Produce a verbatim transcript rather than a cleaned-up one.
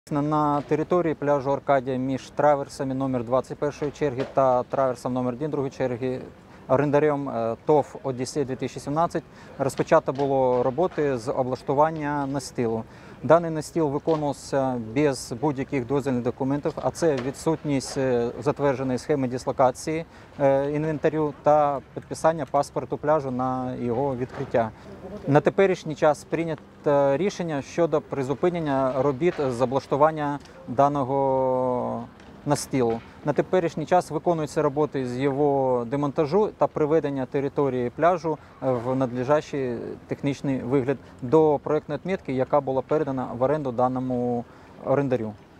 На території пляжу Аркадія між траверсами номер двадцять першої черги та траверсом номер один другої черги орендарем ТОВ «Одіссей дві тисячі сімнадцять» розпочато було роботи з облаштування настилу. Даний настіл виконувався без будь-яких дозвільних документів, а це відсутність затвердженої схеми дислокації інвентарю та підписання паспорту пляжу на його відкриття. На теперішній час прийнято рішення щодо призупинення робіт з облаштування даного настілу. На теперішній час виконуються роботи з його демонтажу та приведення території пляжу в надлежащий технічний вигляд до проєктної відмітки, яка була передана в оренду даному орендарю.